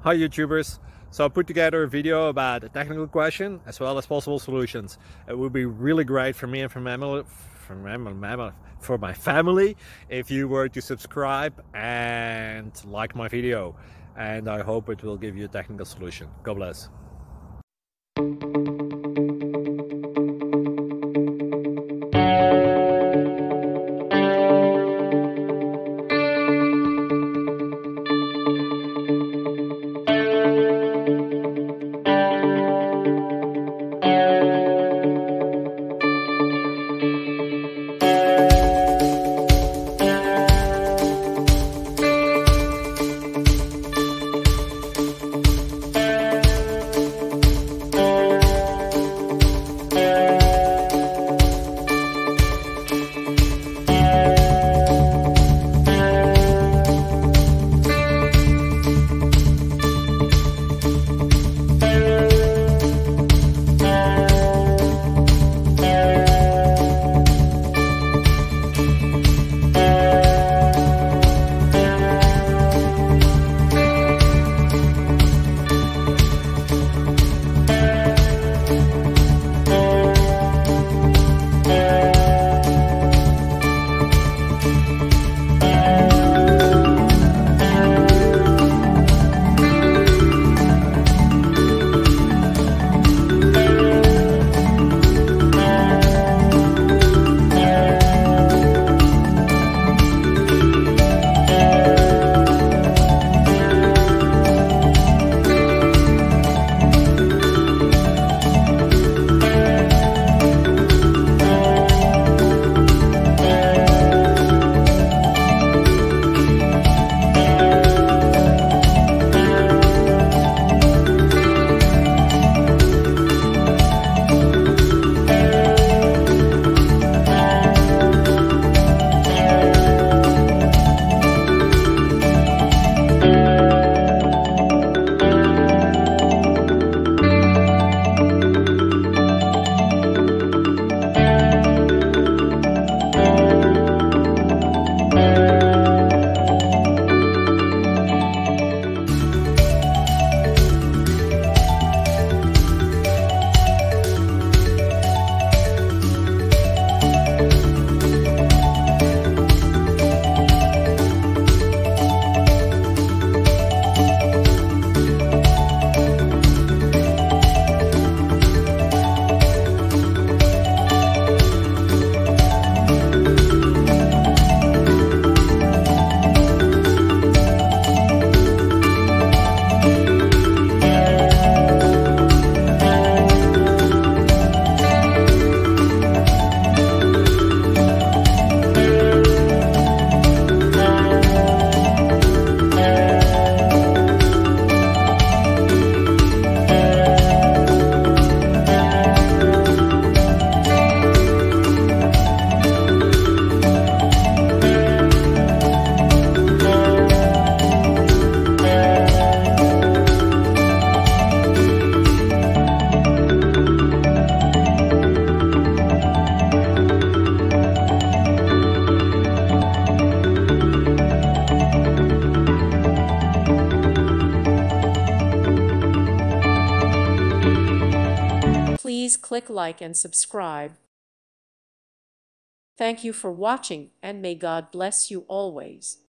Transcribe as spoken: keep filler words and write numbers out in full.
Hi YouTubers! So I put together a video about a technical question as well as possible solutions. It would be really great for me and for my family, for my, for my family if you were to subscribe and like my video. And I hope it will give you a technical solution. God bless. Please click like and subscribe. Thank you for watching, and may God bless you always.